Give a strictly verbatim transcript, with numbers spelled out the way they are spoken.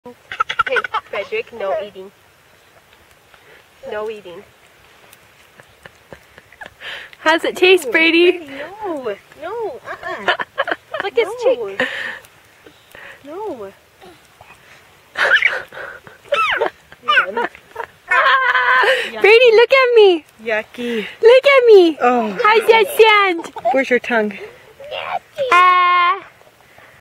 Hey, Frederick, no eating. No eating. How's it taste, Brady? Brady, no, no, uh-uh. Look at his cheek. No. Brady, look at me. Yucky. Look at me. Oh. How's that sound? Where's your tongue? Ah.